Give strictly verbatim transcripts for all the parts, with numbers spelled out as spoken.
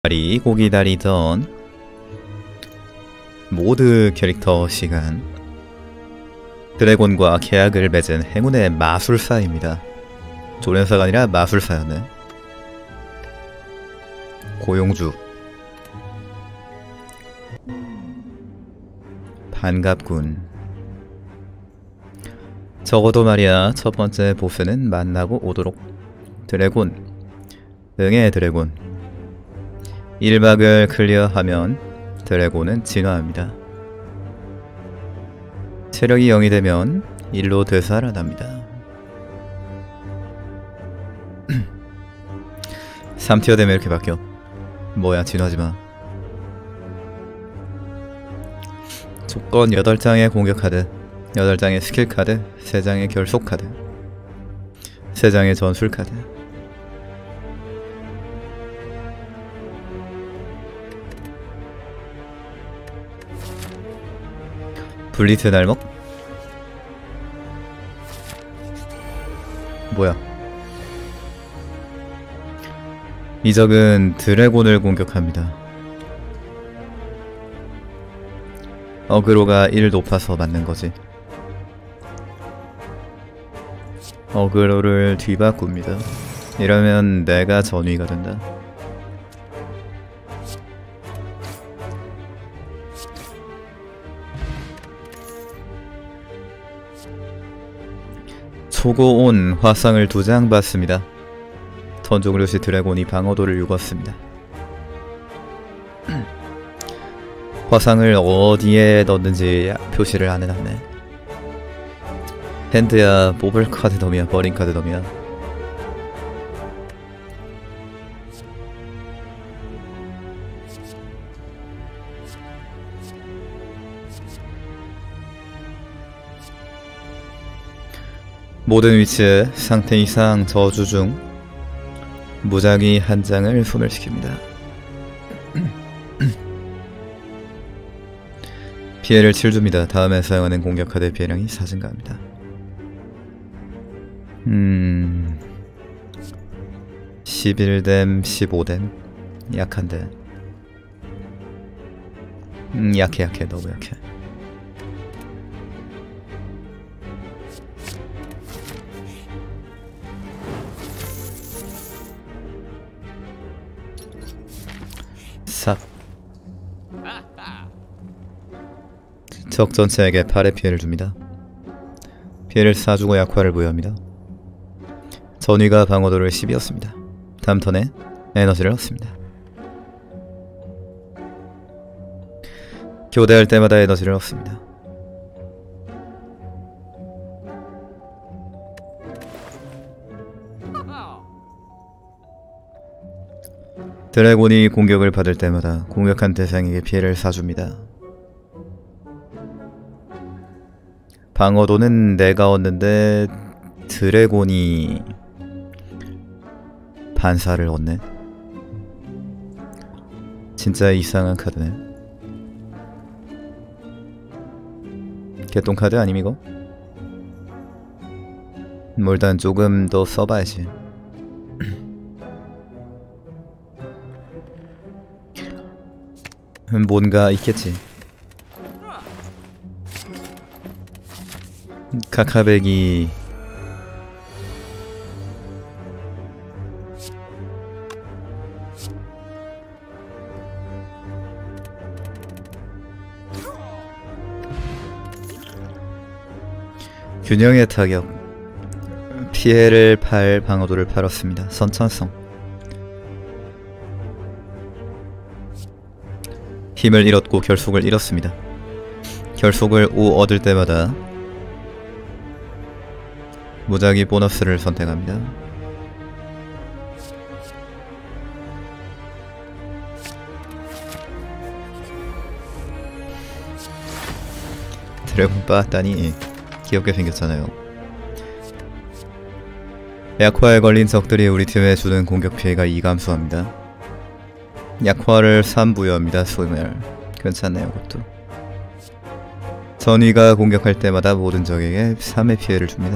기다리 고기다리던 모드 캐릭터 시간. 드래곤과 계약을 맺은 행운의 마술사입니다. 조련사가 아니라 마술사였네. 고용주. 반갑군. 적어도 말이야, 첫 번째 보스는 만나고 오도록. 드래곤. 응애 드래곤. 일 박을 클리어하면 드래곤은 진화합니다. 체력이 영이 되면 일로 되살아납니다. 삼 티어 되면 이렇게 바뀌어. 뭐야, 진화하지마. 조건 여덟 장의 공격 카드, 여덟 장의 스킬 카드, 세 장의 결속 카드, 세 장의 전술 카드. 블리트 날먹? 뭐야? 이 적은 드래곤을 공격합니다. 어그로가 일 높아서 맞는 거지. 어그로를 뒤바꿉니다. 이러면 내가 전위가 된다. 초고온 화상을 두 장 받습니다. 턴종료시 드래곤이 방어도를 육었습니다. 화상을 어디에 넣는지 표시를 안 해놨네. 핸드야, 뽑을 카드 덤이야, 버린 카드 덤이야. 모든 위치에 상태 이상 저주 중 무작위 한 장을 소멸시킵니다. 피해를 칠 줍니다. 다음에 사용하는 공격 카드의 피해량이 사 증가합니다. 음... 십일 댐, 십오 댐? 약한데. 음, 약해 약해, 너무 약해. 삽. 적 전체에게 팔의 피해를 줍니다. 피해를 사 주고 약화를 부여합니다. 전위가 방어도를 십이었습니다. 다음 턴에 에너지를 얻습니다. 교대할 때마다 에너지를 얻습니다. 드래곤이 공격을 받을 때마다 공격한 대상에게 피해를 사줍니다. 방어도는 내가 얻는데 드래곤이 반사를 얻네. 진짜 이상한 카드네. 개똥카드 아님 이거? 뭐 일단 조금 더 써봐야지. 뭔가 있겠지. 카카백이 균형의 타격. 피해를 팔, 방어도를 팔았습니다. 선천성. 힘을 잃었고 결속을 잃었습니다. 결속을 오 얻을 때마다 무작위 보너스를 선택합니다. 드래곤 빠따니 귀엽게 생겼잖아요. 약화에 걸린 적들이 우리 팀에 주는 공격 피해가 이 감소합니다. 약화를 삼 부여합니다. 소멸. 괜찮네요, 그것도. 전위가 공격할 때마다 모든 적에게 삼의 피해를 줍니다.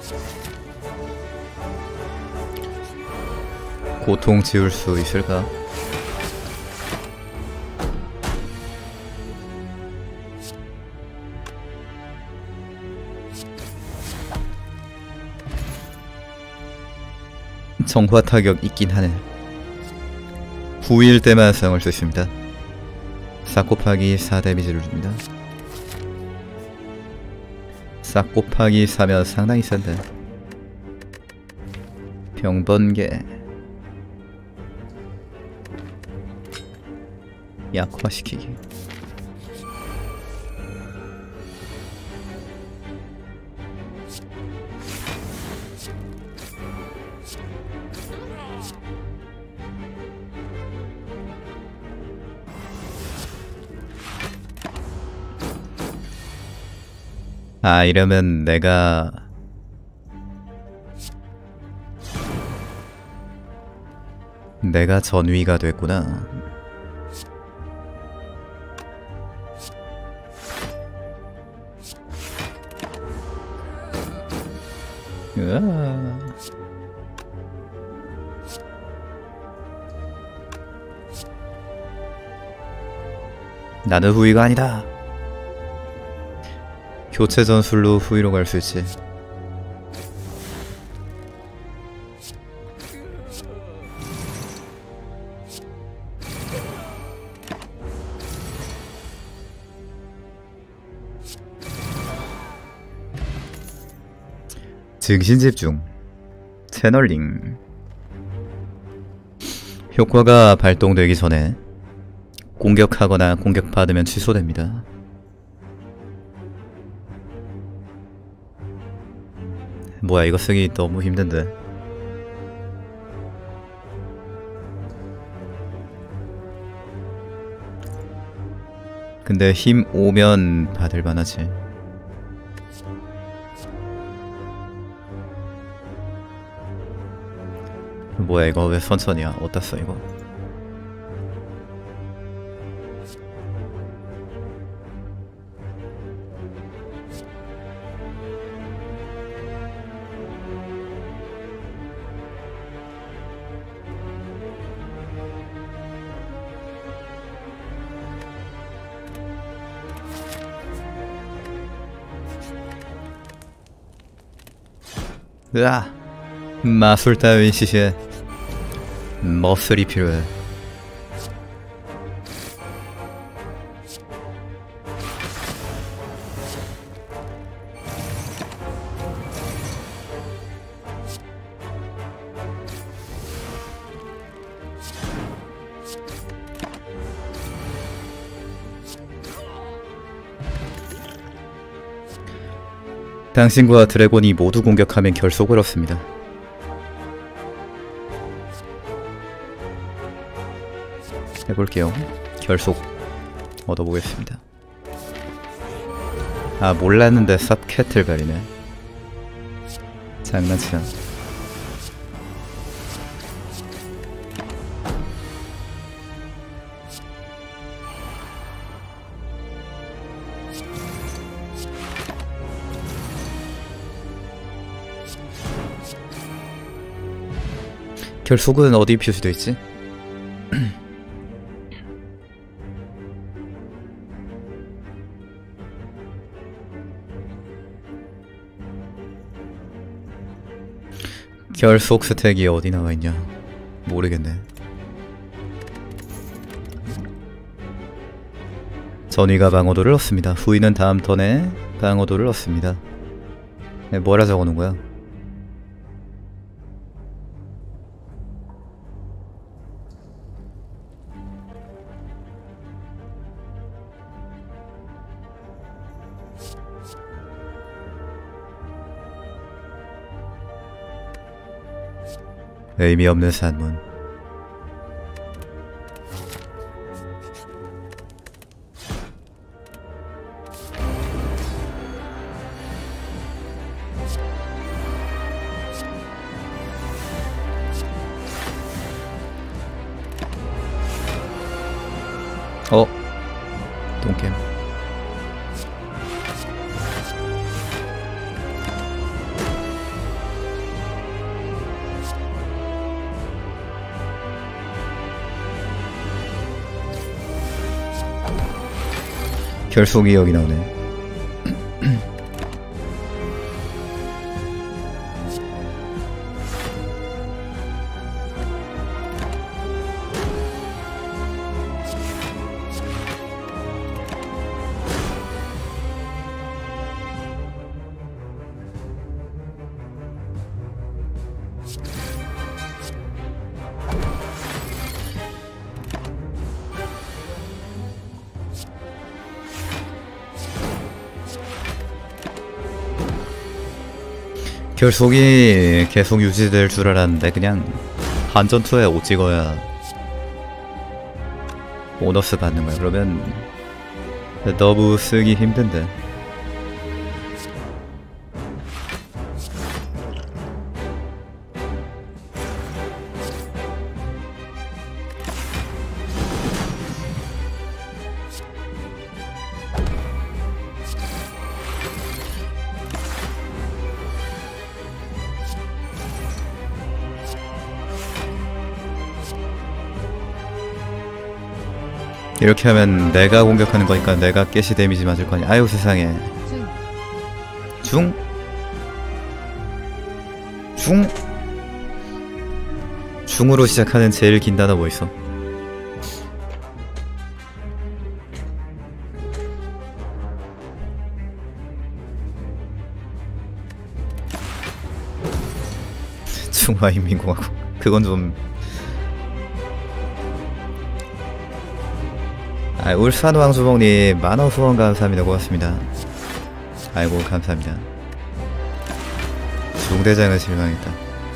고통 지울 수 있을까? 정화 타격 있긴 하네. 구일 때만 사용할 수 있습니다. 사 곱하기 사 데미지를 줍니다. 사 곱하기 사면 상당히 센데. 병번개 약화시키기. 아, 이러면 내가 내가 전위가 됐구나. 으아. 나는 후위가 아니다. 교체 전술로 후위로 갈 수 있지. 증신집중, 채널링. 효과가 발동되기 전에 공격하거나 공격받으면 취소됩니다. 뭐야, 이거 쓰기 너무 힘든데. 근데 힘 오면 받을 만하지. 뭐야, 이거 왜 선천이야? 어디다 써 이거? 으아! 마술 따윈 시시해. 머슬이 필요해. 당신과 드래곤이 모두 공격하면 결속을 얻습니다. 해볼게요. 결속 얻어보겠습니다. 아, 몰랐는데 쌉 캐틀벨이네. 장난치나. 결속은 어디 표시되어 있지? 결속 스택이 어디 나와 있냐? 모르겠네. 전위가 방어도를 얻습니다. 후위는 다음 턴에 방어도를 얻습니다. 네, 뭐라 적어놓은 거야? 의미 없는 산문. 어? 똥겜. 결속이 여기 나오네. 결속이 계속 유지될 줄 알았는데 그냥 한전투에 오 찍어야 보너스 받는 거야. 그러면 너무 쓰기 힘든데. 이렇게 하면 내가 공격하는 거니까 내가 깨시 데미지 맞을 거니. 아유 세상에. 중? 중? 중으로 시작하는 제일 긴 단어 뭐 있어? 중화인민공화국. 그건 좀... 아, 울산 왕수봉님 만원 후원 감사합니다. 고맙습니다. 아이고 감사합니다. 중대장은 실망했다.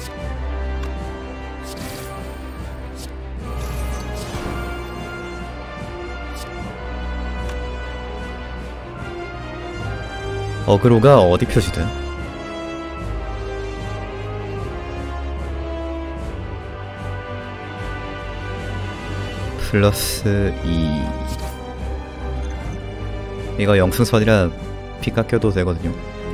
어그로가 어디 표시돼? 플러스 이. 이거 영승선이라 피 깎여도 되거든요.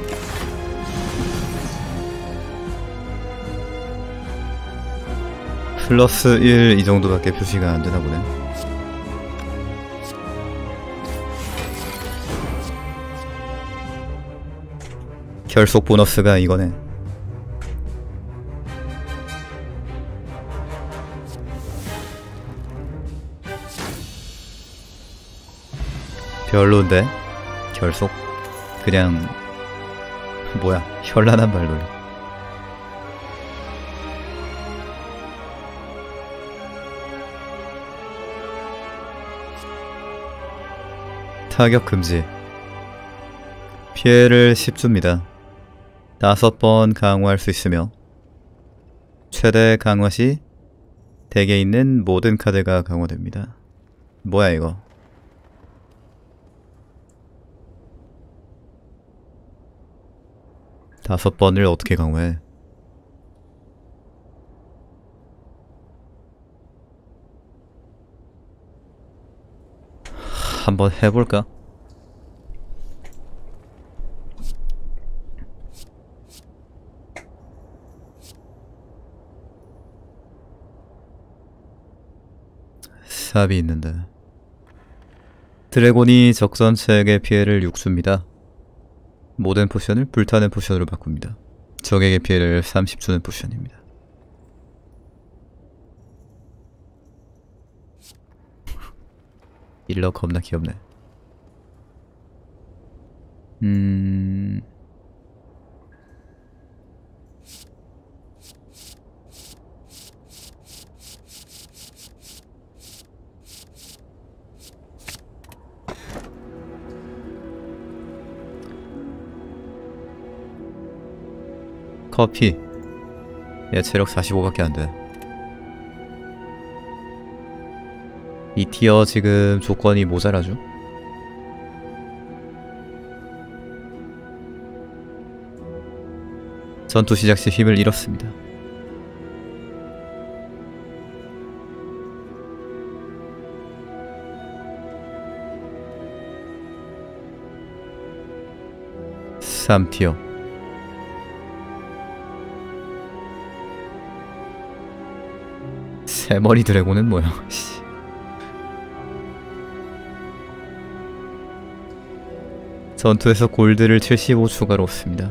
플러스 일 이 정도밖에 표시가 안 되나 보네. 결속 보너스가 이거네. 별론데? 결속? 그냥 뭐야 현란한 발놀이. 타격 금지. 피해를 십 줍니다. 다섯 번 강화할 수 있으며 최대 강화 시 덱에 있는 모든 카드가 강화됩니다. 뭐야 이거. 다섯 번을 어떻게 강화해? 한번 해볼까? 삽이 있는데. 드래곤이 적전체에게 피해를 육 줍니다. 모든 포션을 불타는 포션으로 바꿉니다. 적에게 피해를 삼십 주는 포션입니다. 일러 겁나 귀엽네. 음... 커피. 얘 체력 사십오밖에 안돼. 이 티어 지금 조건이 모자라죠? 전투 시작 시 힘을 잃었습니다. 삼 티어. 세머리 드래곤은 뭐야? 전투에서 골드를 칠십오 추가로 얻습니다.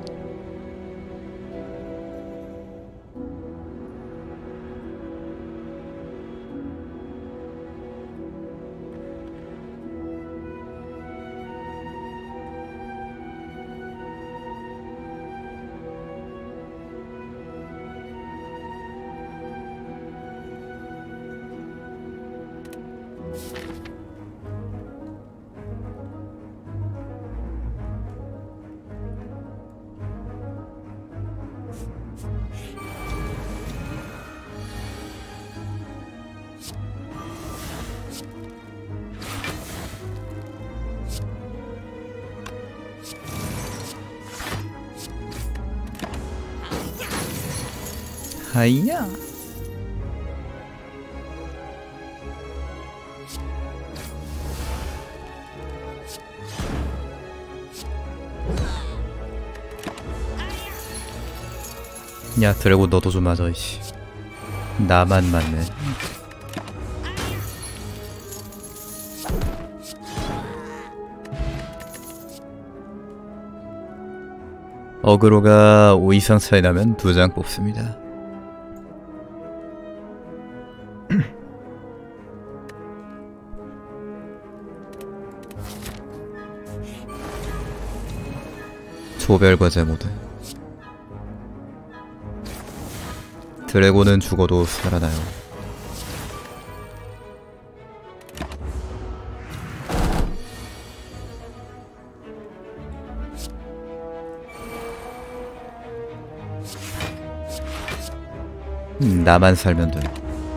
하이야. 야 드래곤 너도 좀 맞아 이씨. 나만 맞네. 어그로가 오 이상 차이 나면 두 장 뽑습니다. 조별과제 모드. 드래곤은 죽어도 살아나요. 음, 나만 살면 돼.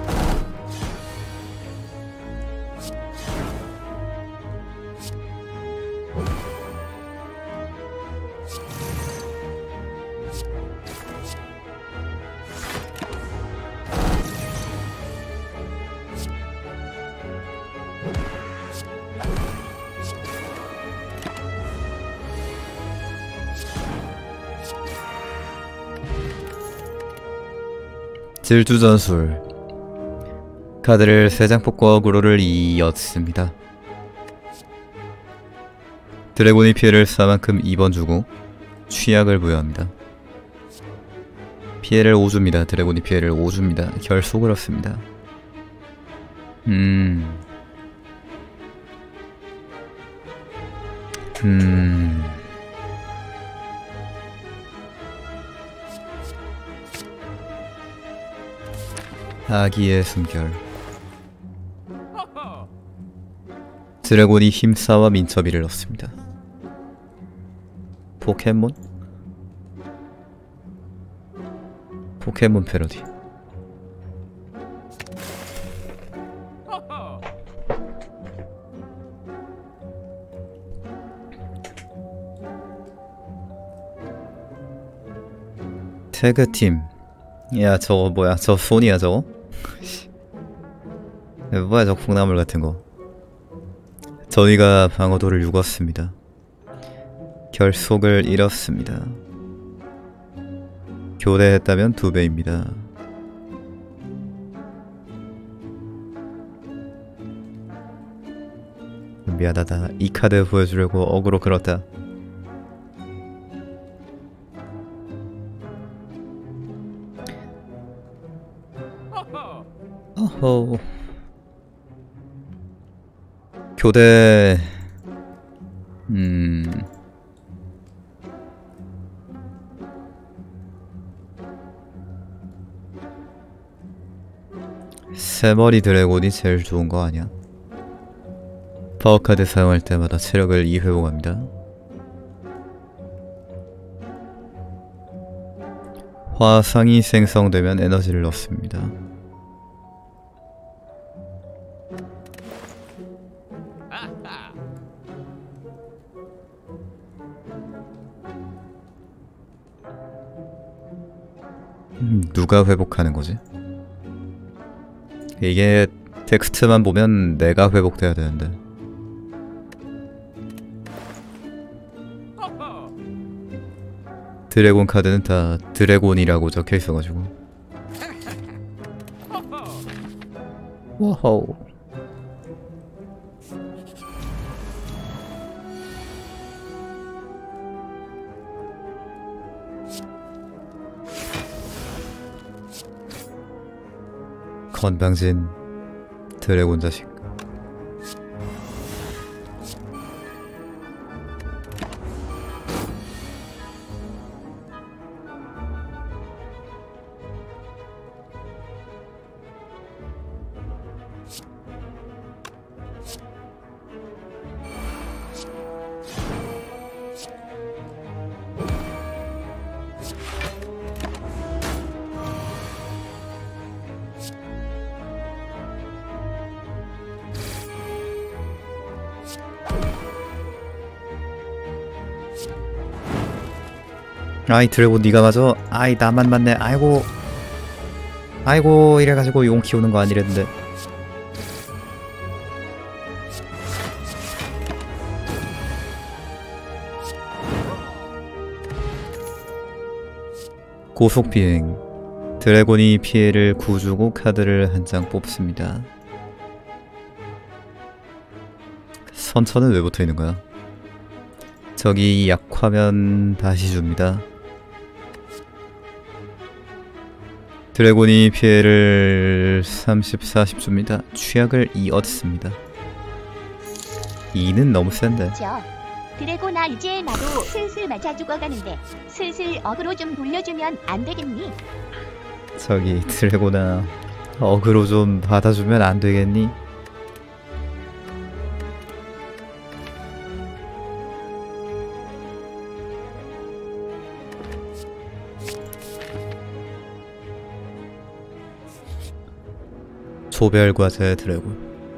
질주전술. 카드를 세 장 뽑고 어그로를 이었습니다. 드래곤이 피해를 사 만큼 이 번 주고 취약을 부여합니다. 피해를 오 줍니다. 드래곤이 피해를 오 줍니다. 결속을 얻습니다. 음... 음... 아기의 숨결. 드래곤이 힘싸와 민첩이를 넣습니다. 포켓몬? 포켓몬 패러디. 태그팀. 야 저거 뭐야, 저 손이야 저거? 뭐야 저 콩나물 같은거. 저희가 방어도를 육었습니다. 결속을 잃었습니다. 교대했다면 두 배입니다. 미안하다. 이 카드 보여주려고 어그로 끌었다. 어허. 교대... 음... 세머리 드래곤이 제일 좋은 거 아니야? 파워카드 사용할 때마다 체력을 이 회복합니다. 화상이 생성되면 에너지를 넣습니다. 음, 누가 회복하는 거지? 이게 텍스트만 보면 내가 회복돼야 되는데. 드래곤 카드는 다 드래곤이라고 적혀 있어가지고. 와우. 건방진 드래곤 자식. 아이 드래곤 니가 맞아? 아이 나만 맞네. 아이고 아이고 이래가지고 용 키우는 거 아니랬는데. 고속비행. 드래곤이 피해를 구주고 카드를 한 장 뽑습니다. 선처는 왜 붙어있는 거야? 저기 약화면 다시 줍니다. 드래곤이 피해를 삼십, 사십 줍니다. 취약을 이 얻습니다. 이는 너무 센데. 저 드래곤아 이제 나도 슬슬 맞아 죽어가는데 슬슬 어그로 좀 돌려주면 안 되겠니? 저기 드래곤아 어그로 좀 받아주면 안 되겠니? 조별과제 드래곤.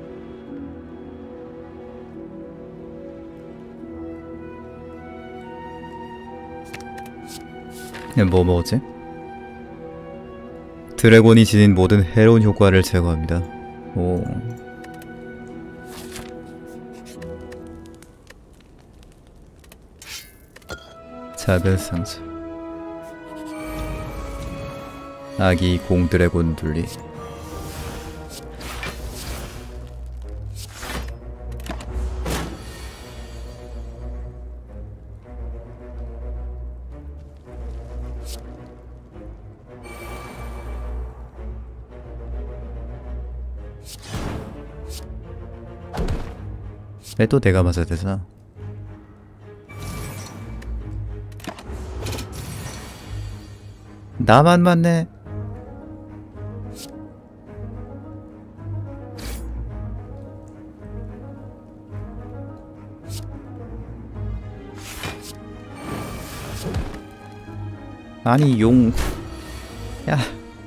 뭐 뭐지? 드래곤이 지닌 모든 해로운 효과를 제거합니다. 오. 작은 상자. 아기 공드래곤 둘리. 왜 또 내가 맞아야 되잖아. 나만 맞네. 아니 용. 야.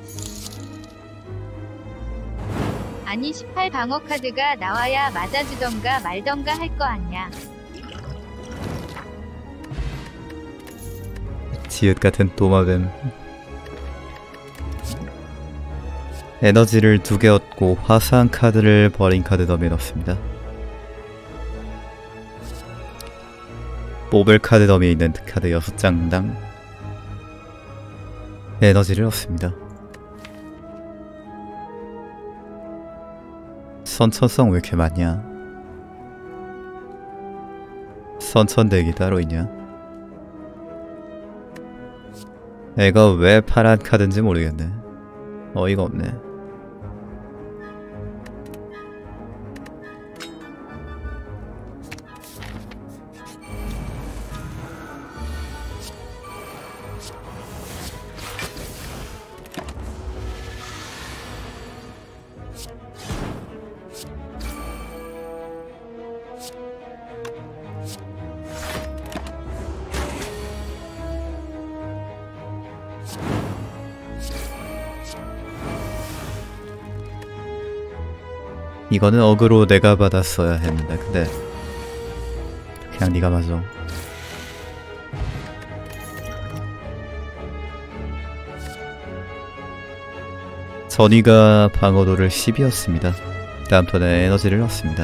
아니 십팔 방어 카드가 나와야 맞아주던가 말던가 할 거 아냐. 지읒 같은 도마뱀. 에너지를 두 개 얻고 화사한 카드를 버린 카드 덤에 넣습니다. 뽑을 카드 덤에 있는 카드 여섯 장당 에너지를 얻습니다. 선천성 왜 이렇게 많냐? 선천덱이 따로 있냐? 애가 왜 파란 카드인지 모르겠네. 어이가 없네. 이거는 어그로 내가 받았어야 했는데 근데 그냥 네가 맞아. 전위가 방어도를 십이었습니다. 다음 턴에 에너지를 얻습니다.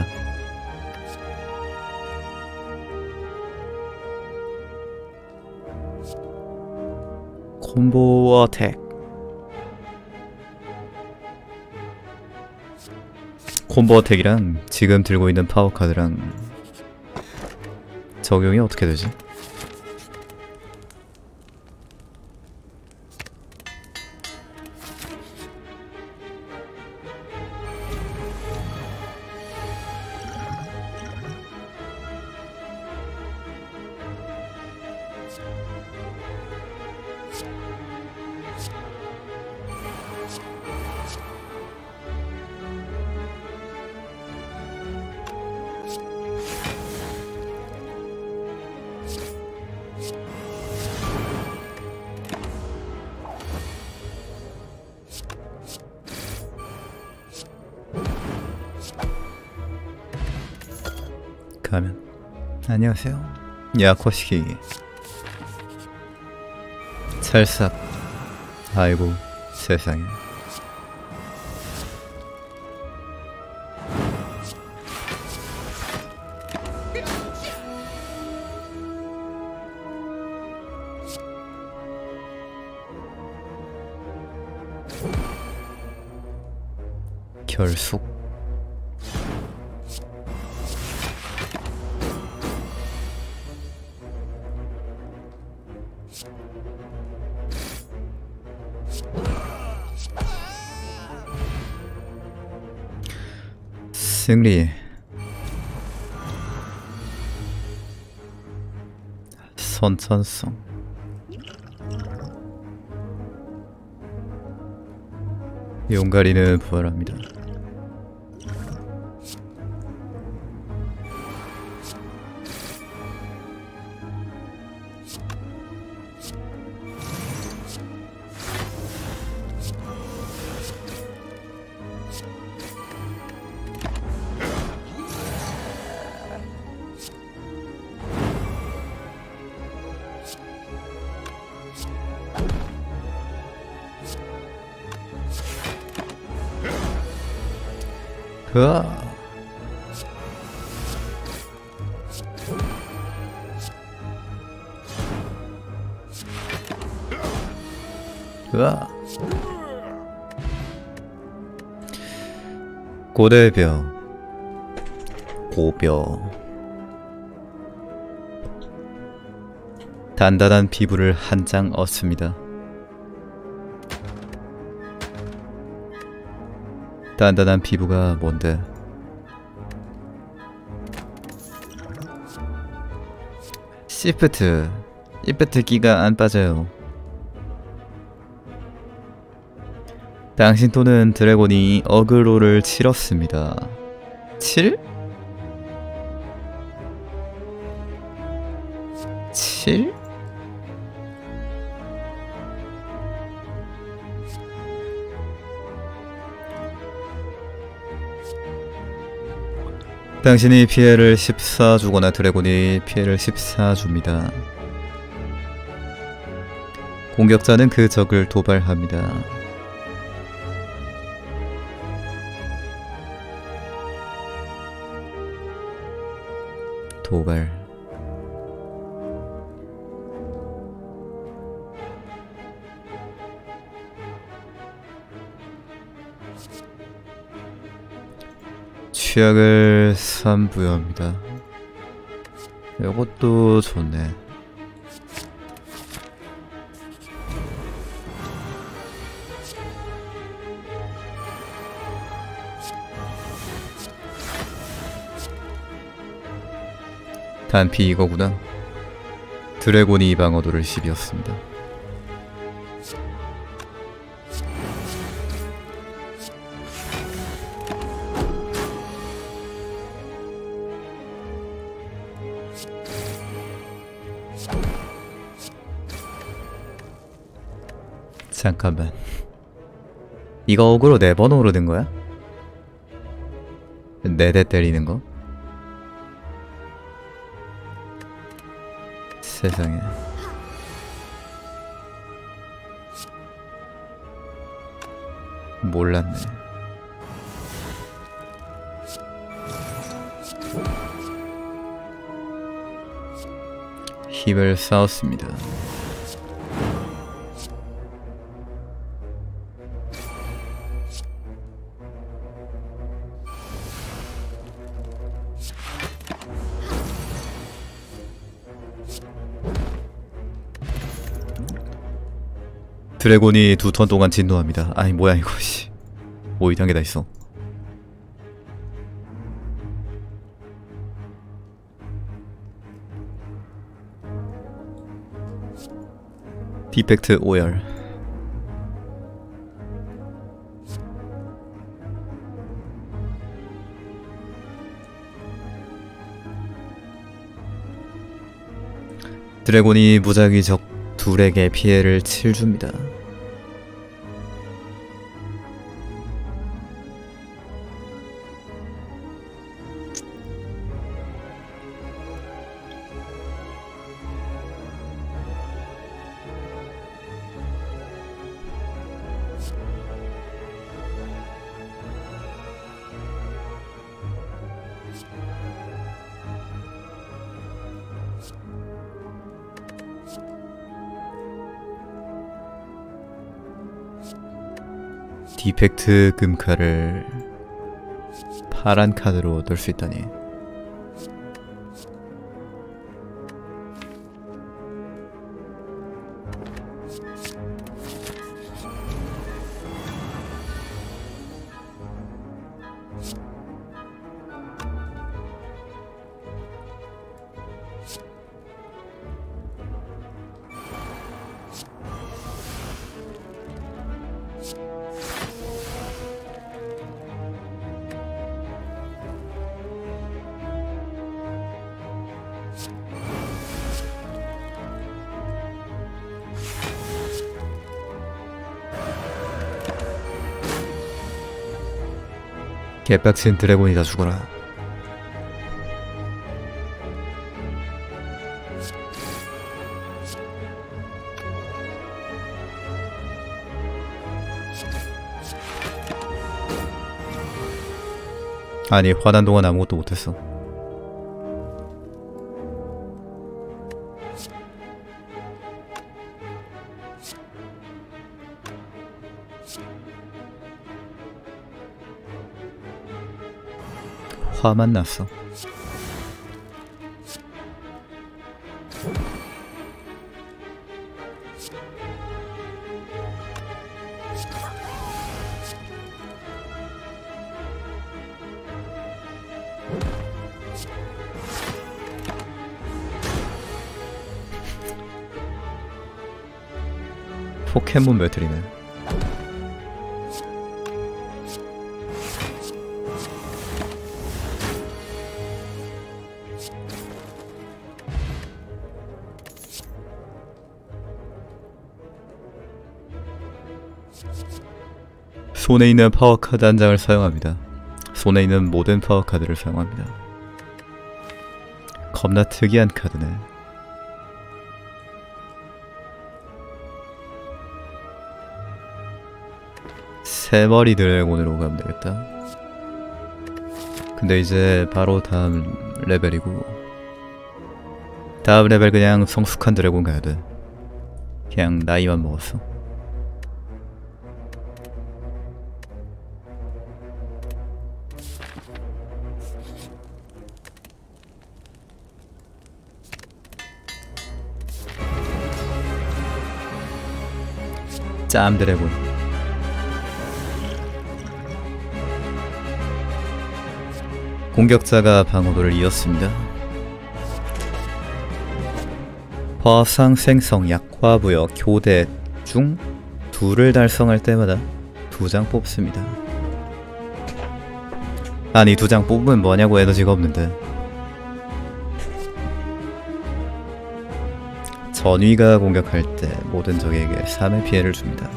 콤보 어택. 콤보 어택이랑 지금 들고 있는 파워 카드랑 적용이 어떻게 되지? 가면 안녕하세요. 야코시키 찰싹. 아이고 세상에. 결속. 승리. 선천성. 용가리는 부활합니다. 으아. 으아. 고대뼈. 고뼈. 단단한 피부를 한 장 얻습니다. 단단한 피부가 뭔데? 시프트. 시프트 끼가 안 빠져요. 당신 또는 드래곤이 어그로를 치렀습니다. 칠? 칠? 당신이 피해를 십사 주거나 드래곤이 피해를 십사 줍니다. 공격자는 그 적을 도발합니다. 도발. 취약을 삼 부여합니다. 이것도 좋네. 단피 이거구나. 드래곤이 방어도를 십이었습니다. 잠깐만. 이거 어그로 네 번 오르는 거야? 네 대 때리는 거? 세상에. 몰랐네. 힘을 쌓았습니다. 드래곤이 두 턴 동안 진노합니다. 아니 뭐야 이거 씨. 뭐 이딴 게 다 있어. 디펙트 오열. 드래곤이 무작위 적 둘에게 피해를 칠줍니다. 디펙트 금카를 파란 카드로 넣을 수 있다니. 개빡친 드래곤이 다 죽어라. 아니, 화난 동안 아무것도 못했어. 화만 났어. 포켓몬 배틀이네. 손에 있는 파워카드 한 장을 사용합니다. 손에 있는 모든 파워카드를 사용합니다. 겁나 특이한 카드네. 세 머리 드래곤으로 가면 되겠다. 근데 이제 바로 다음 레벨이고, 다음 레벨 그냥 성숙한 드래곤 가야 돼. 그냥 나이만 먹었어. 짬 드래곤. 공격자가 방어도를 이었습니다. 화상 생성 약화 부여 교대 중 둘을 달성할 때마다 두 장 뽑습니다. 아니, 두 장 뽑으면 뭐냐고. 에너지가 없는데. 전위가 공격할 때 모든 적에게 삼의 피해를 줍니다.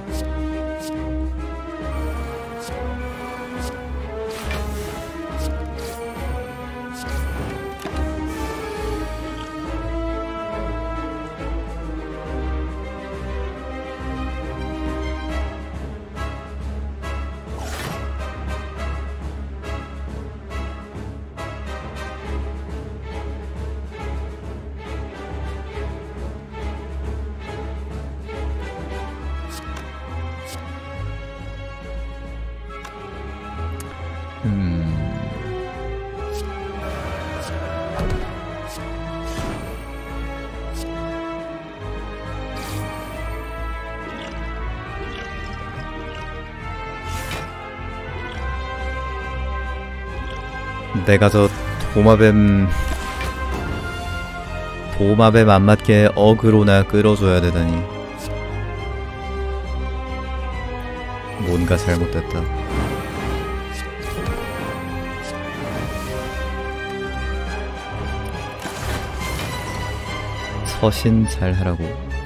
음... 내가 저 도마뱀 도마뱀 안 맞게 어그로나 끌어줘야 되다니. 뭔가 잘못됐다. 서신 잘 하라고.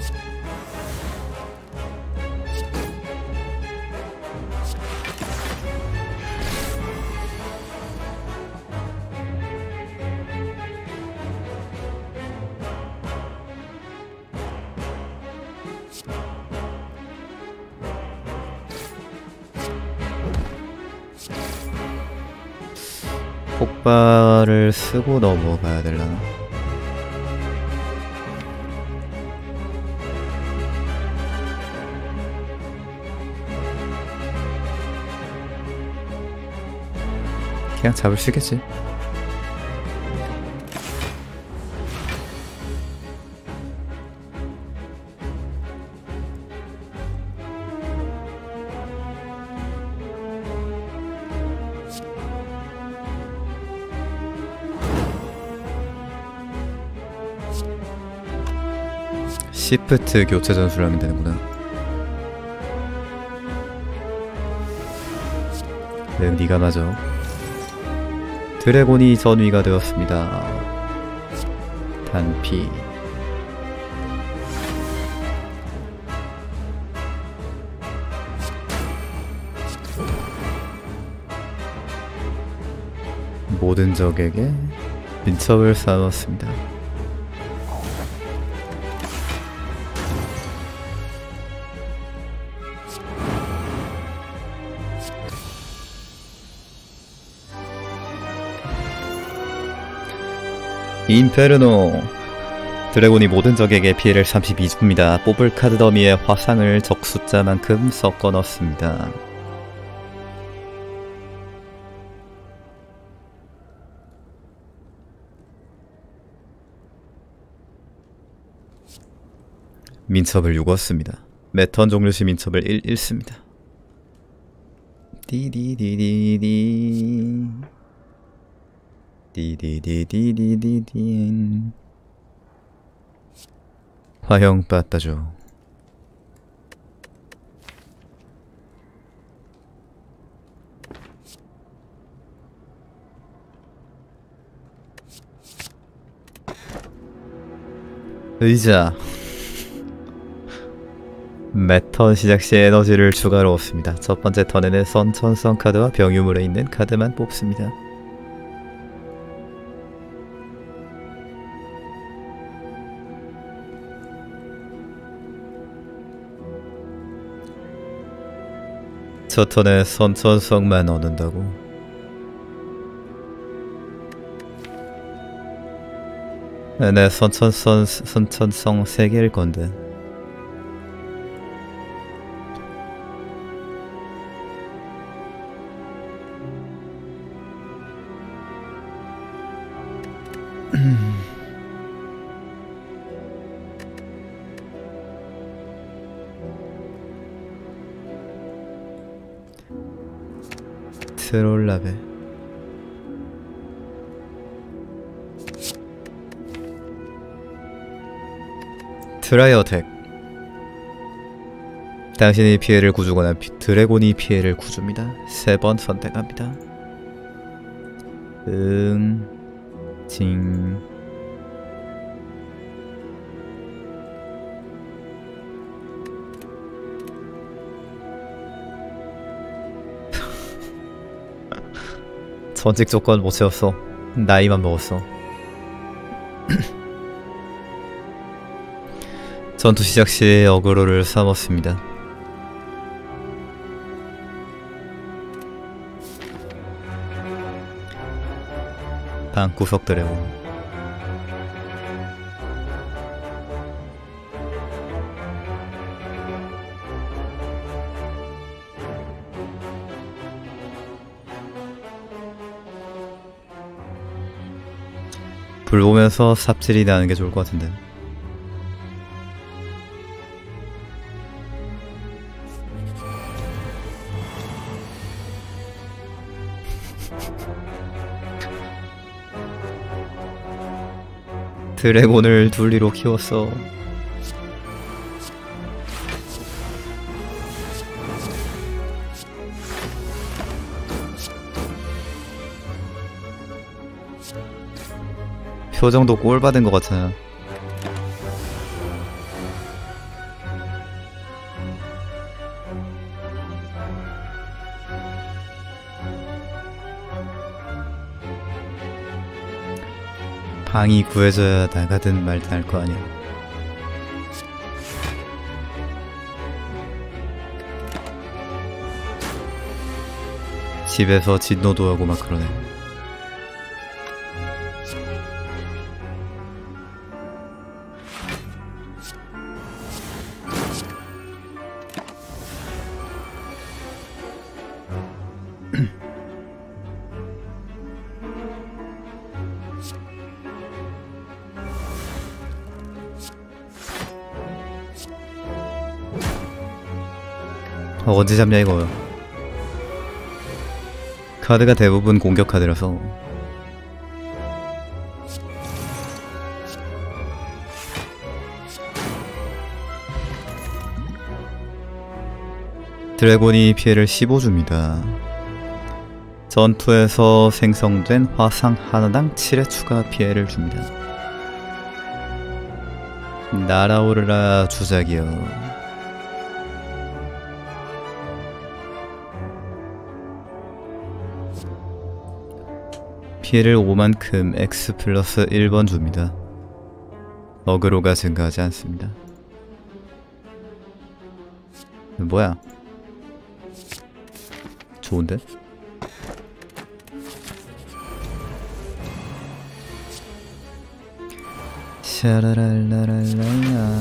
폭발을 쓰고 넘어가야 되려나? 그냥 잡을 수 있겠지. 시프트 교체 전술을 하면 되는구나. 응, 니가 맞아. 드래곤이 전위가 되었습니다. 단피. 모든 적에게 민첩을 쌓아놓았습니다. 인페르노. 드래곤이 모든 적에게 피해를 삼십이 줍니다. 뽑을 카드 더미에 화상을 적 숫자만큼 섞어 넣습니다. 민첩을 육 얻습니다. 매턴 종료시 민첩을 일 잃습니다. 디디디디디 디디디디디디. 화형 빠따죠. 의자. 매턴 시작 시 에너지를 추가로 얻습니다. 첫 번째 턴에는 선천성 카드와 병유물에 있는 카드만 뽑습니다. 첫 턴에 선천성만 얻는다고? 네, 선천성, 선천성 세 개일 건데. 트롤라베. 트라이 어택. 당신이 피해를 구주거나 피, 드래곤이 피해를 구줍니다. 세 번 선택합니다. 응, 징. 전직 조건 못 채웠어. 나이만 먹었어. 전투 시작 시 어그로를 삼았습니다. 방구석 드래곤. 불 보면서 삽질이 나는 게 좋을 것 같은데. 드래곤을 둘리로 키웠어. 표정도 꼴 받은 것 같아. 방이 구해져야 나가든 말든 할 거 아니야. 집에서 진노도 하고 막 그러네. 어, 언제 잡냐 이거. 카드가 대부분 공격 카드라서. 드래곤이 피해를 십오 줍니다. 전투에서 생성된 화상 하나당 칠의 추가 피해를 줍니다. 날아오르라 주작이여. 피해를 오만큼 X 플러스 일 번 줍니다. 어그로가 증가하지 않습니다. 뭐야? 좋은데? 샤라랄라랄라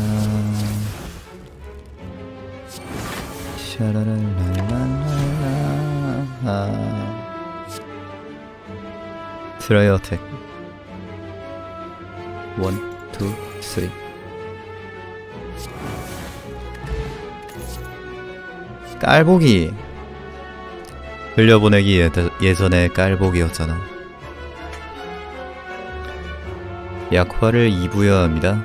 샤라랄라랄라. 트라이 어택 원, 투, 쓰리. 깔보기. 흘려보내기 예, 예전에 깔보기였잖아. 약화를 이 부여합니다.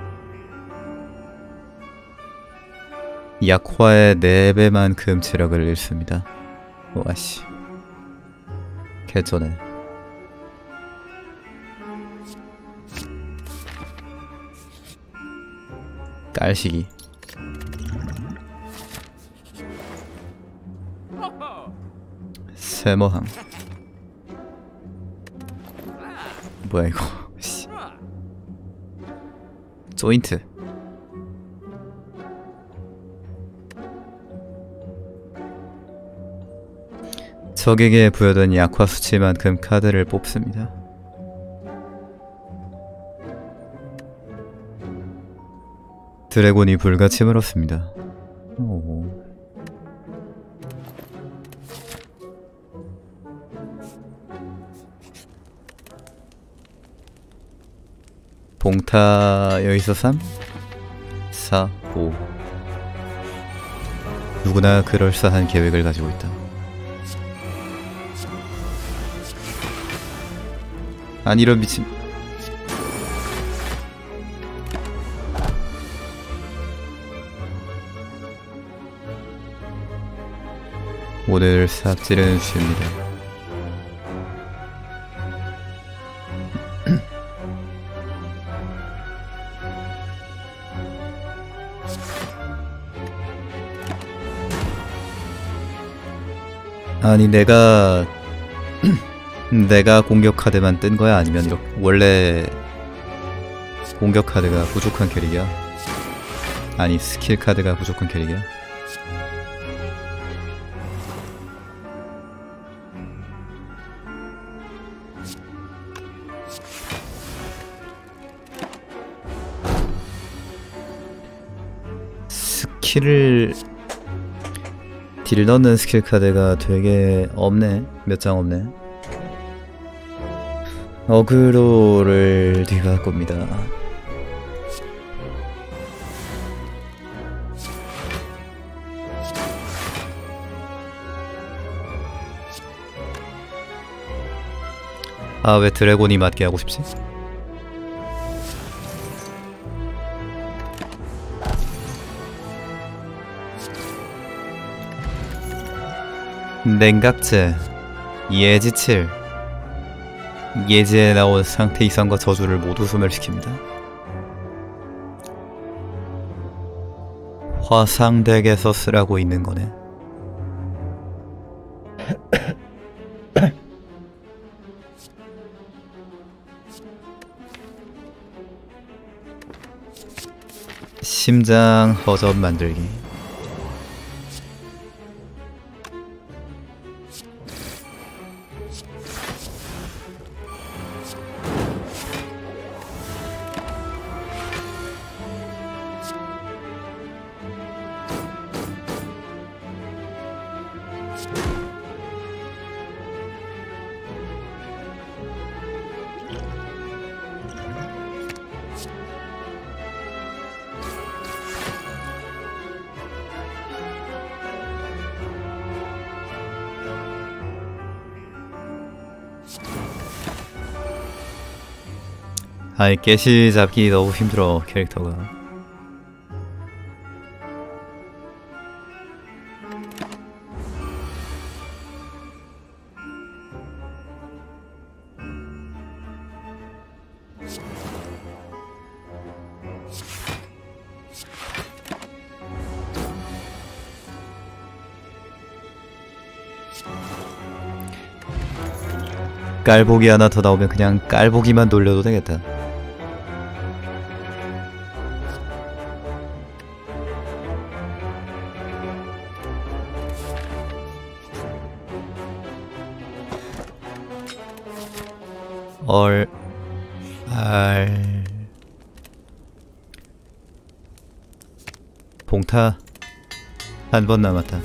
약화의 네 배만큼 체력을 잃습니다. 와씨 개쩌네. 깔시기. 세모항. 뭐야 이거. 조인트. 적에게 부여된 약화 수치만큼 카드를 뽑습니다. 드래곤이 불같이 물었습니다. 오. 봉타 여기서 삼, 사, 오. 누구나 그럴싸한 계획을 가지고 있다. 아니 이런 미친. 오늘 삽질은 쉽니다. 아니 내가 내가 공격 카드만 뜬 거야? 아니면 이렇게 원래 공격 카드가 부족한 캐릭이야? 아니 스킬 카드가 부족한 캐릭이야? 스킬을 딜 넣는 스킬 카드가 되게 없네. 몇 장 없네. 어그로를 뒤갈 겁니다. 아, 왜 드래곤이 맞게 하고 싶지? 냉각제, 예지칠. 예지에 나온 상태 이상과 저주를 모두 소멸시킵니다. 화상덱에서 쓰라고 있는 거네. 심장 허접 만들기. 아이 깨시 잡기 너무 힘들어 캐릭터가. 깔보기 하나 더 나오면 그냥 깔보기만 돌려도 되겠다. 얼... 알... 봉타 한 번 남았다.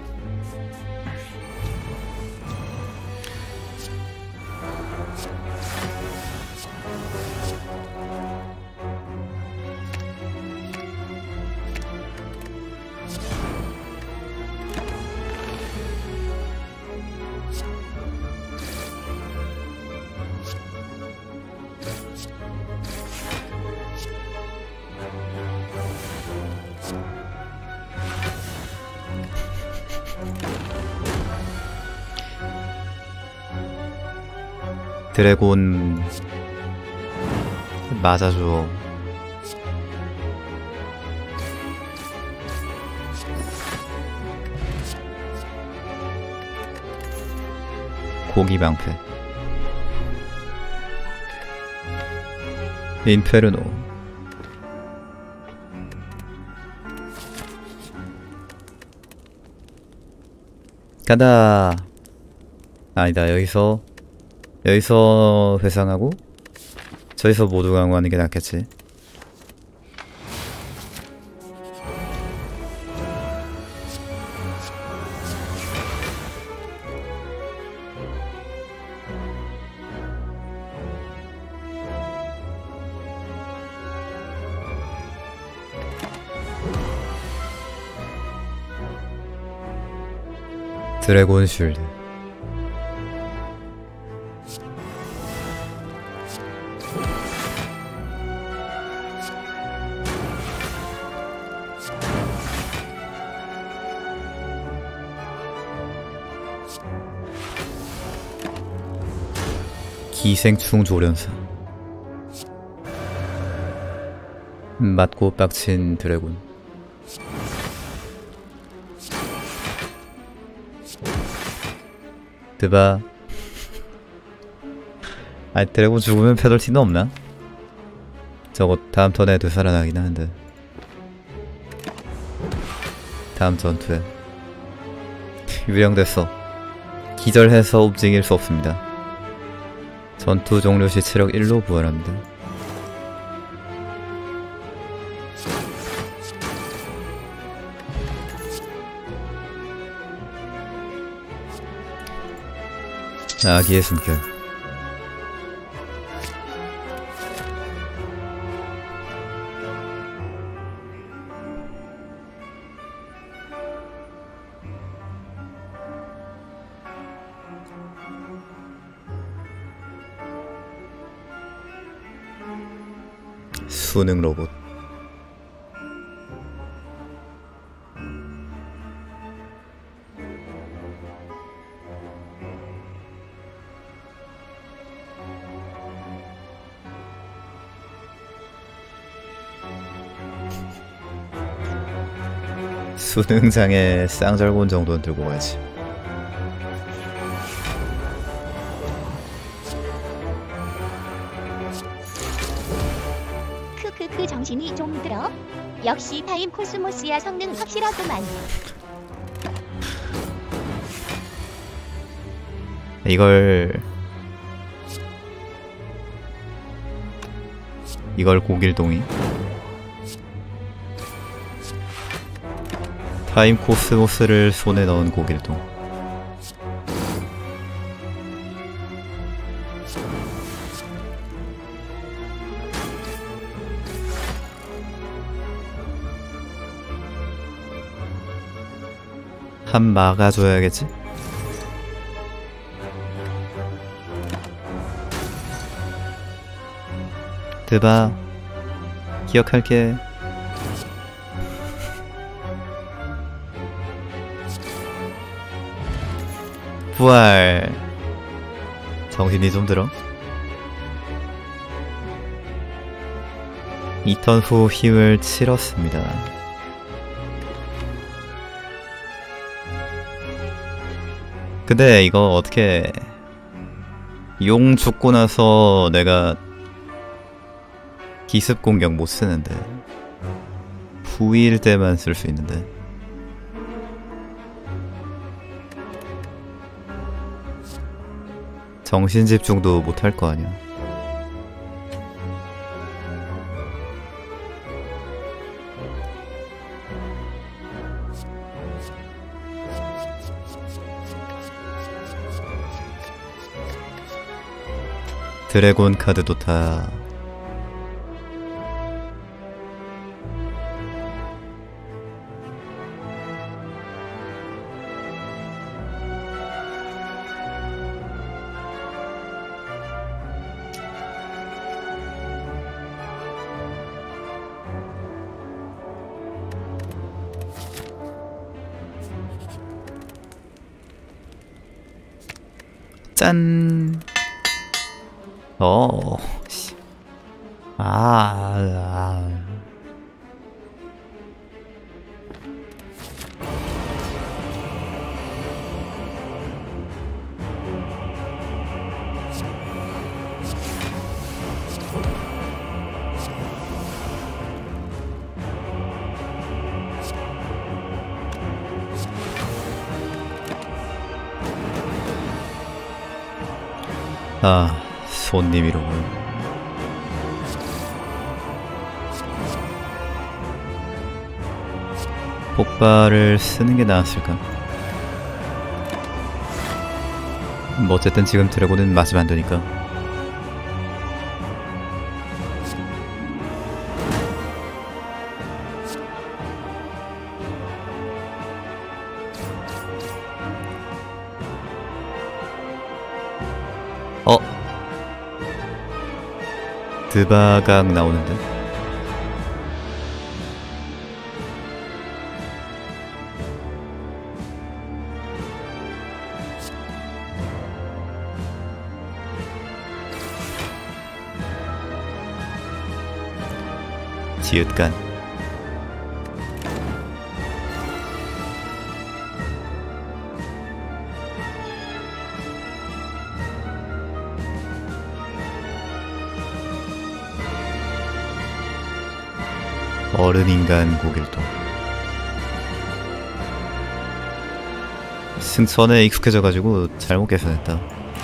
드래곤 맞아줘. 고기방패 인페르노. 간다. 아니다, 여기서 여기서 회상하고 저기서 모두 강화하는 게 낫겠지. 드래곤 쉴드. 기생충 조련사. 맞고 빡친 드래곤. 드바. 아, 드래곤 죽으면 페널티는 없나? 저거 다음 턴에 되살아나긴 하는데. 다음 전투에 유령됐어. 기절해서 움직일 수 없습니다. 전투 종료 시 체력 일로 부활합니다. 아기의 숨결. 수능 로봇. 수능장에 쌍절곤 정도는 들고 가야지. 크크크 정신이 좀 들어. 역시 타임 코스모스야. 성능 확실하구만. 이걸 이걸 고길동이 타임 코스모스를 손에 넣은 고길동. 한 막아줘야겠지? 드바 기억할게. 부활. 정신이 좀 들어. 이 턴 후 힘을 치렀습니다. 근데 이거 어떻게 용 죽고 나서 내가 기습 공격 못 쓰는데 부일 때만 쓸 수 있는데 정신 집중도 못 할 거 아니야. 드래곤 카드도 다 짠. 어, 씨. 아, 아. 아, 손님이로군. 폭발을 쓰는 게 나았을까? 뭐 어쨌든 지금 드래곤은 맞으면 안 되니까. 어? 드바각 나오는데? 지읒간. 어른인간 고길동. 승천에 익숙해져가지고 잘못 계산했다.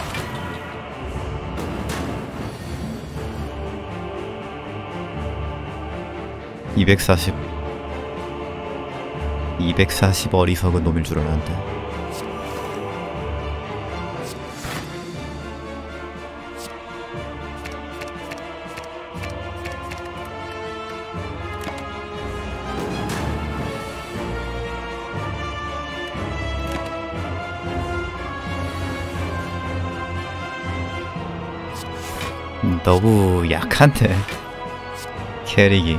이백사십 이백사십 어리석은 놈일 줄 알았는데. 너무 약한데 캐릭이.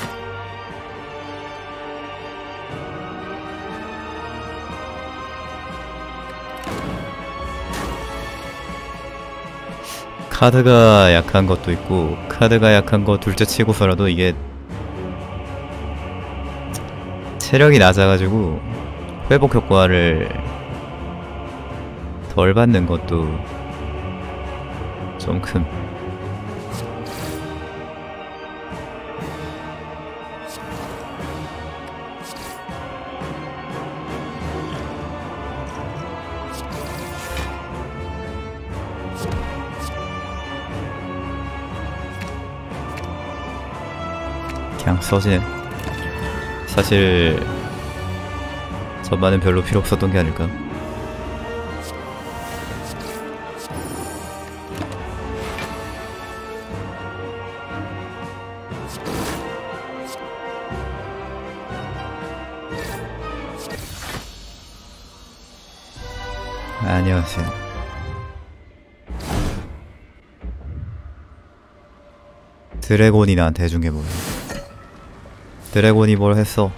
카드가 약한 것도 있고, 카드가 약한 거 둘째 치고서라도 이게 체력이 낮아가지고 회복 효과를 덜 받는 것도 좀 큰. 그냥 써지네. 사실 전반은 별로 필요 없었던 게 아닐까. 안녕하세요. 드래곤이 나한테 해준 게 뭐야? 드래곤이 뭘 했어?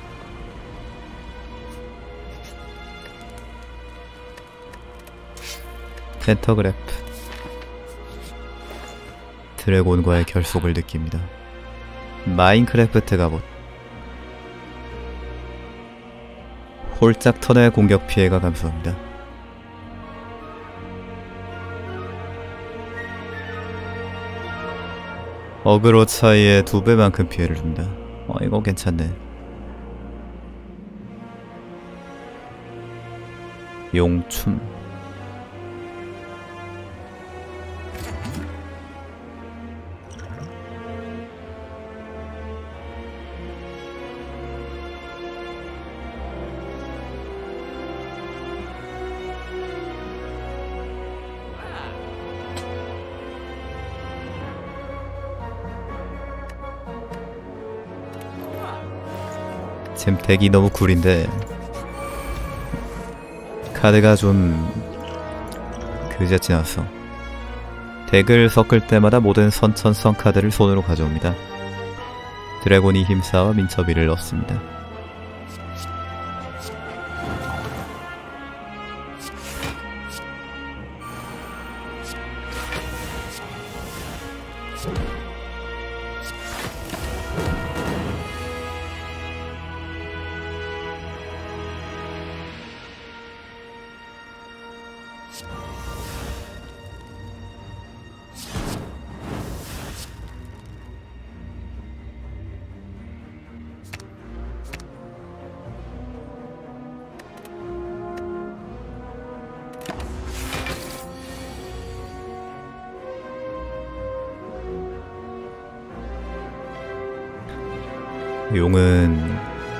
펜터그래프. 드래곤과의 결속을 느낍니다. 마인크래프트 갑옷. 홀짝 턴의 공격 피해가 감소합니다. 어그로 차이의 두 배만큼 피해를 줍니다. 어, 이거 괜찮네. 용춤. 지금 덱이 너무 구린데 카드가 좀 그지같이 나왔어. 덱을 섞을 때마다 모든 선천성 카드를 손으로 가져옵니다. 드래곤이 힘싸워 민첩이를 넣습니다. 용은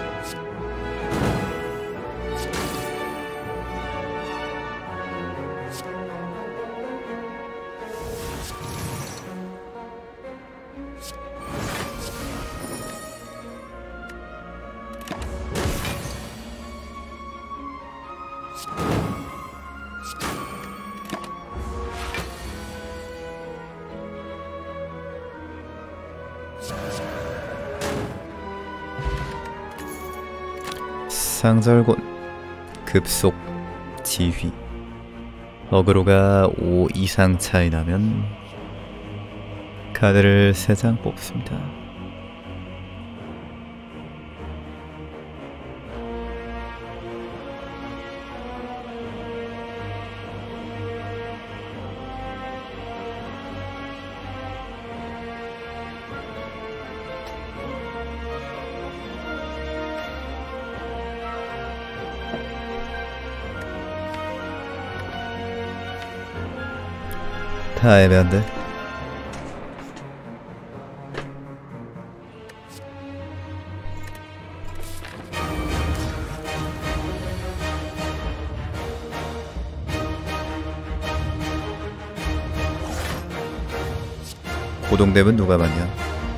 상절곤, 급속, 지휘. 어그로가 오 이상 차이 나면 카드를 세 장 뽑습니다. 다 애매한데? 고동댐은 누가 맞냐?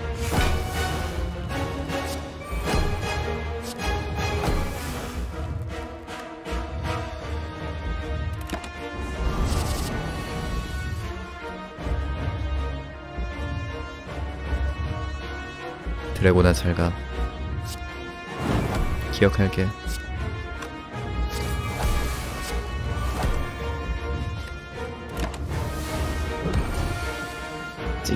드래곤아 잘가. 기억할게. 찍.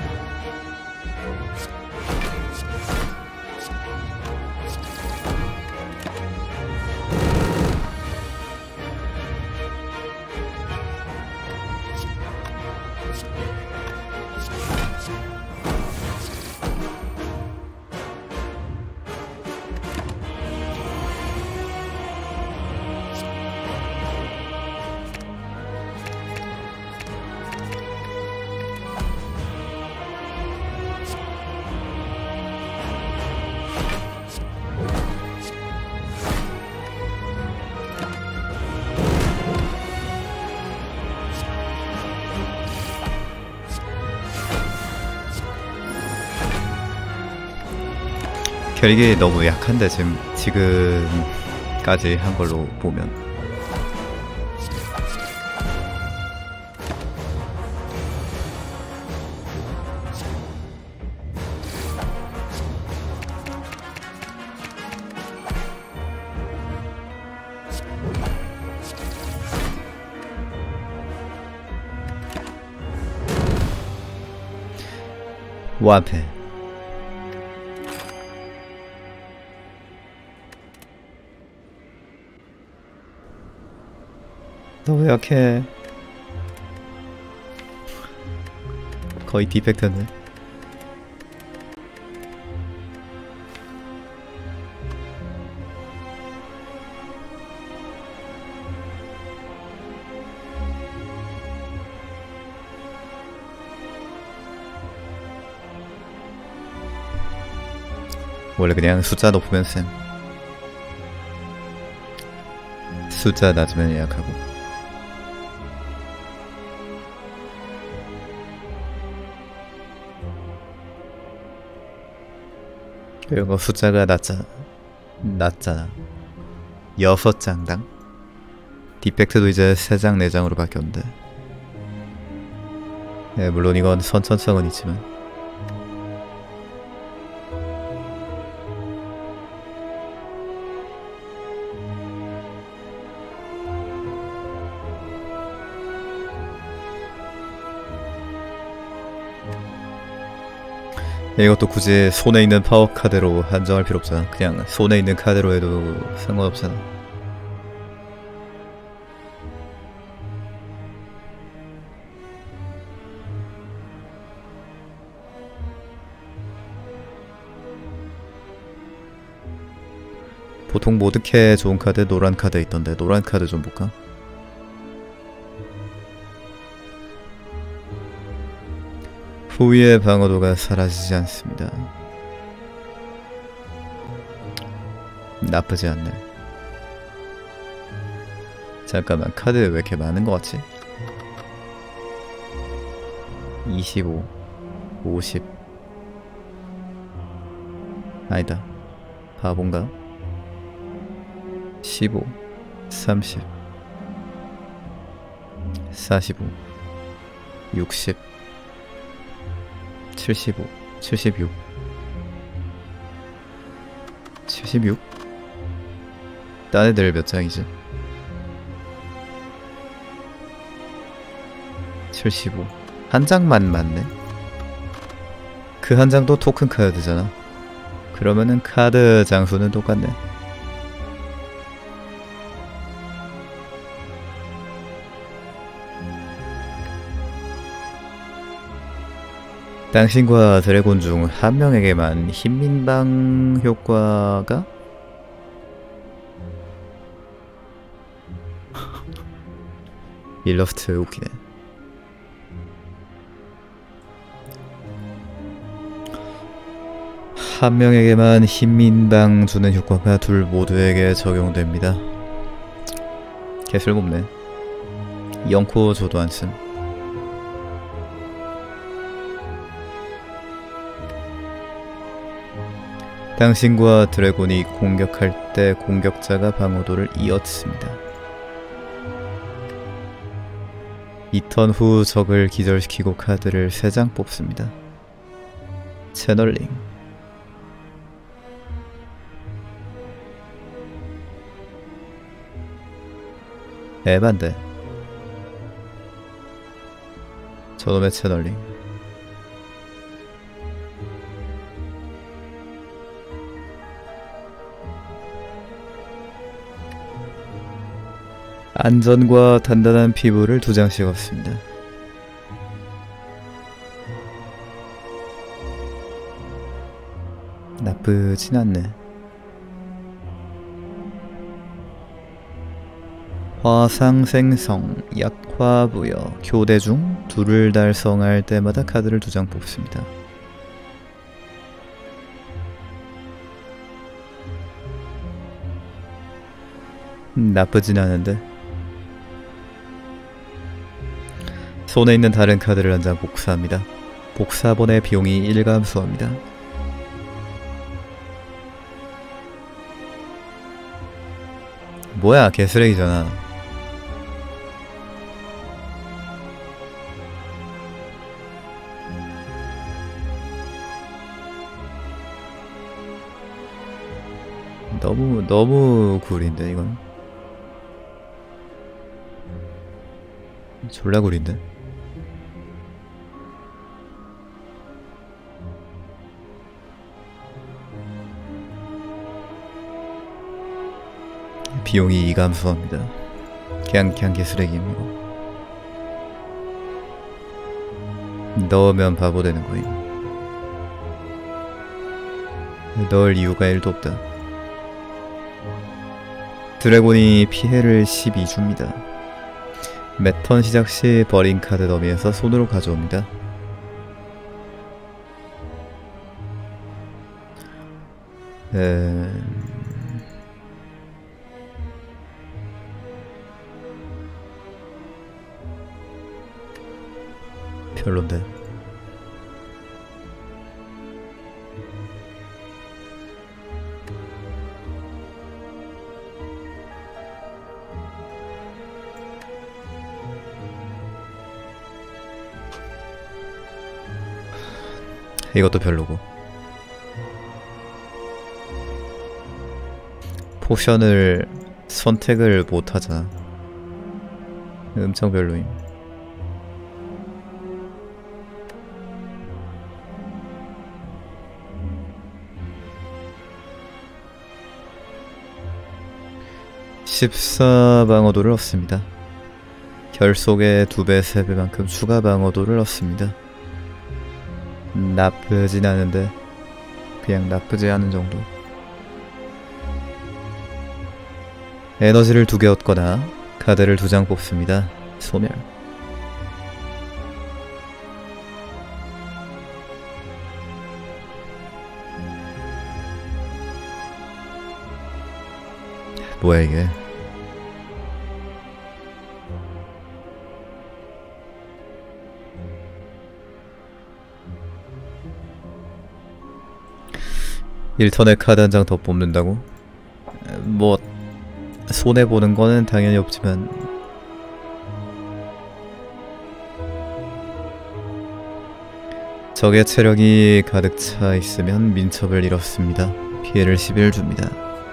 결이 너무 약한데 지금 지금까지 한 걸로 보면 완패. 너 왜 약해? 거의 디펙트인데. 원래 그냥 숫자 높으면 쌤. 숫자 낮으면 예약하고. 이거 숫자가 낮잖아. 낮잖아. 여섯 장당? 디펙트도 이제 세 장, 네 장으로 바뀌었는데. 네, 물론 이건 선천성은 있지만. 이것도 굳이 손에 있는 파워 카드로 한정할 필요 없잖아. 그냥 손에 있는 카드로 해도 상관없잖아. 보통 모드캐 좋은 카드 노란 카드 있던데 노란 카드 좀 볼까? 후위의 방어도가 사라지지 않습니다. 나쁘지 않네. 잠깐만, 카드 왜 이렇게 많은 것 같지? 이십오, 오십. 아니다, 바본가? 십오, 삼십, 사십오, 육십, 칠십오, 칠십육, 칠십육? 딴 애들 몇 장이지? 칠십오. 한 장만 맞네? 그 한 장도 토큰 카드잖아. 그러면은 카드 장수는 똑같네. 당신과 드래곤 중 한 명에게만 흰민방 효과가? 일러스트 웃기네. 한 명에게만 흰민방 주는 효과가 둘 모두에게 적용됩니다. 개슬곱네. 영코 줘도 안씀. 당신과 드래곤이 공격할 때 공격자가 방어도를 이어습니다. 이 턴 후 적을 기절시키고 카드를 세 장 뽑습니다. 채널링. 에반데. 저놈의 채널링. 안전과 단단한 피부를 두 장씩 얻습니다. 나쁘진 않네. 화상생성, 약화부여, 교대 중 둘을 달성할 때마다 카드를 두 장 뽑습니다. 음, 나쁘진 않은데. 손에 있는 다른 카드를 한 장 복사합니다. 복사본의 비용이 일 감소합니다. 뭐야, 개쓰레기잖아. 너무 너무 굴인데 이건. 졸라 굴인데. 비용이 이감수합니다. 그냥 그냥 개쓰레기입니다. 넣으면 바보 되는 거임. 넣을 이유가 일도 없다. 드래곤이 피해를 십이 줍니다. 매턴 시작 시 버린 카드 더미에서 손으로 가져옵니다. 에... 별론데. 이것도 별로고. 포션을 선택을 못하잖아. 엄청 별로임. 십사 방어도를 얻습니다. 결속의 두 배, 세 배만큼 추가 방어도를 얻습니다. 나쁘진 않은데 그냥 나쁘지 않은 정도. 에너지를 두 개 얻거나 카드를 두 장 뽑습니다. 소멸. 뭐야 이게. 일 턴에 카드 한 장 더 뽑는다고? 뭐 손해보는 거는 당연히 없지만 적의 체력이 가득 차 있으면 민첩을 잃었습니다. 피해를 십일 줍니다.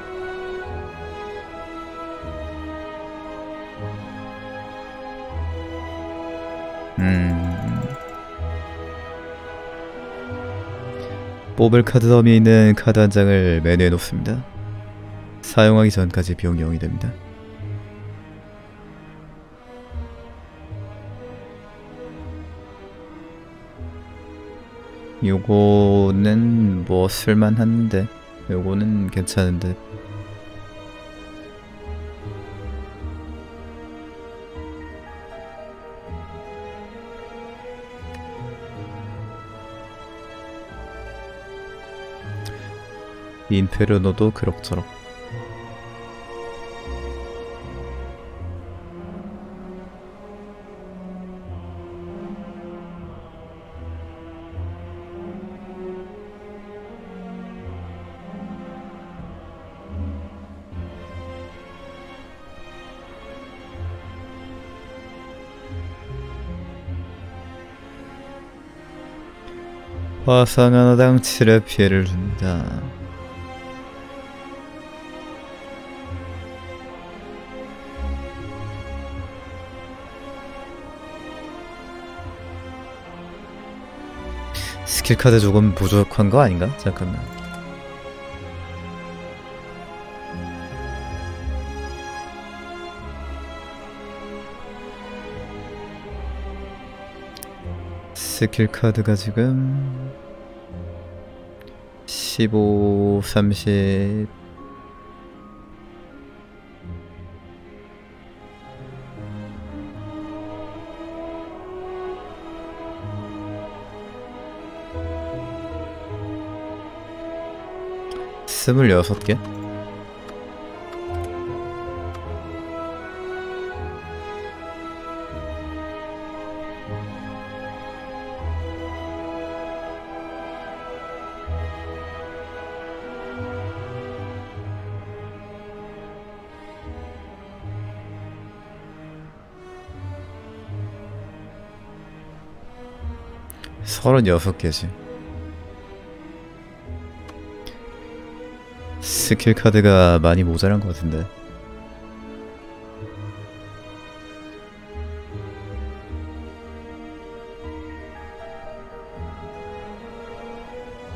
음... 뽑을 카드 더미에 있는 카드 한 장을 메뉴에 놓습니다. 사용하기 전까지 비용 영이 됩니다. 요거는 뭐 쓸만한데, 요거는 괜찮은데. 인페르노도 그럭저럭. 화상 하나당 칠의 피해를 줍니다. 스킬 카드 조금 부족한 거 아닌가? 잠깐만. 스킬 카드가 지금 십오, 삼십 스물여섯 개? 서른여섯 개지. 스킬 카드가 많이 모자란 것 같은데.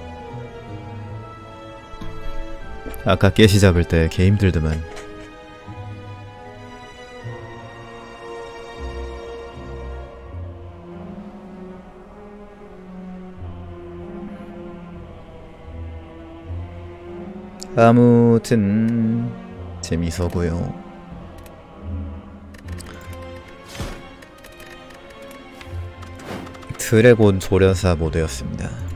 아까 깨시 잡을 때 개 힘들더만. 아무튼 재미있어고요. 드래곤 조련사 모드였습니다.